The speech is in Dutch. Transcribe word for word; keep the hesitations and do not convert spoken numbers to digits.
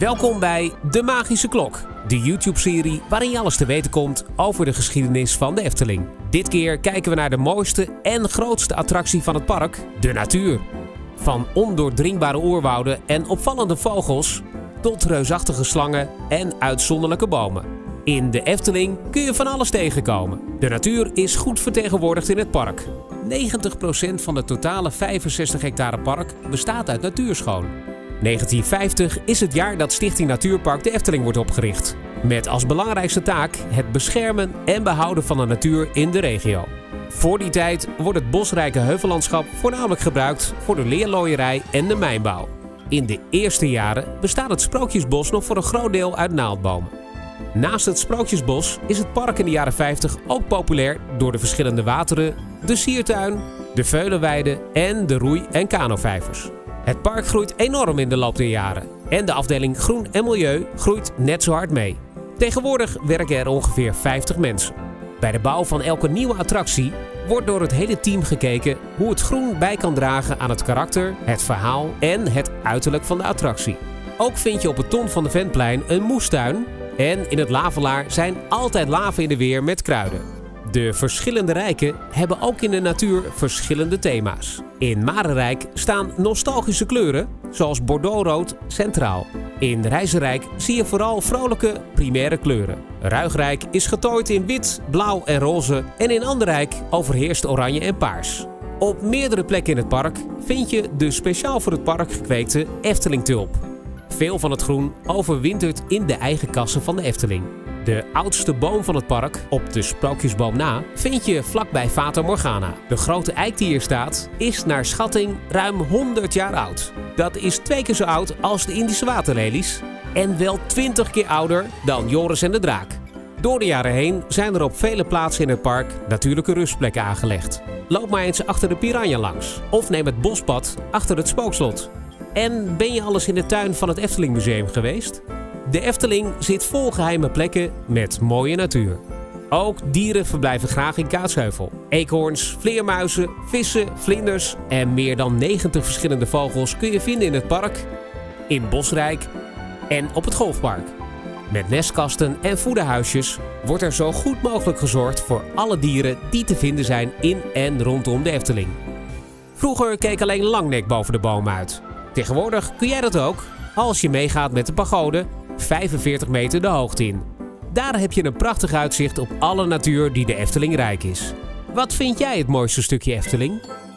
Welkom bij De Magische Klok, de YouTube-serie waarin je alles te weten komt over de geschiedenis van de Efteling. Dit keer kijken we naar de mooiste en grootste attractie van het park, de natuur. Van ondoordringbare oerwouden en opvallende vogels tot reusachtige slangen en uitzonderlijke bomen. In de Efteling kun je van alles tegenkomen. De natuur is goed vertegenwoordigd in het park. negentig procent van het totale vijfenzestig hectare park bestaat uit natuurschoon. negentien vijftig is het jaar dat Stichting Natuurpark de Efteling wordt opgericht. Met als belangrijkste taak het beschermen en behouden van de natuur in de regio. Voor die tijd wordt het bosrijke heuvellandschap voornamelijk gebruikt voor de leerlooierij en de mijnbouw. In de eerste jaren bestaat het Sprookjesbos nog voor een groot deel uit naaldbomen. Naast het Sprookjesbos is het park in de jaren vijftig ook populair door de verschillende wateren, de siertuin, de veulenweide en de roei- en kanovijvers. Het park groeit enorm in de loop der jaren en de afdeling Groen en Milieu groeit net zo hard mee. Tegenwoordig werken er ongeveer vijftig mensen. Bij de bouw van elke nieuwe attractie wordt door het hele team gekeken hoe het groen bij kan dragen aan het karakter, het verhaal en het uiterlijk van de attractie. Ook vind je op het Ton van de Ventplein een moestuin en in het Lavelaar zijn altijd laven in de weer met kruiden. De verschillende rijken hebben ook in de natuur verschillende thema's. In Marenrijk staan nostalgische kleuren, zoals bordeauxrood, centraal. In Reizenrijk zie je vooral vrolijke, primaire kleuren. Ruigrijk is getooid in wit, blauw en roze en in Anderrijk overheerst oranje en paars. Op meerdere plekken in het park vind je de speciaal voor het park gekweekte Efteling-tulp. Veel van het groen overwintert in de eigen kassen van de Efteling. De oudste boom van het park, op de Sprookjesboom na, vind je vlakbij Fata Morgana. De grote eik die hier staat, is naar schatting ruim honderd jaar oud. Dat is twee keer zo oud als de Indische waterlelies en wel twintig keer ouder dan Joris en de Draak. Door de jaren heen zijn er op vele plaatsen in het park natuurlijke rustplekken aangelegd. Loop maar eens achter de Piranha langs of neem het bospad achter het Spookslot. En ben je alles in de tuin van het Efteling Museum geweest? De Efteling zit vol geheime plekken met mooie natuur. Ook dieren verblijven graag in Kaatsheuvel. Eekhoorns, vleermuizen, vissen, vlinders en meer dan negentig verschillende vogels kun je vinden in het park, in Bosrijk en op het golfpark. Met nestkasten en voederhuisjes wordt er zo goed mogelijk gezorgd voor alle dieren die te vinden zijn in en rondom de Efteling. Vroeger keek alleen Langnek boven de boom uit. Tegenwoordig kun jij dat ook als je meegaat met de pagode vijfenveertig meter de hoogte in. Daar heb je een prachtig uitzicht op alle natuur die de Efteling rijk is. Wat vind jij het mooiste stukje Efteling?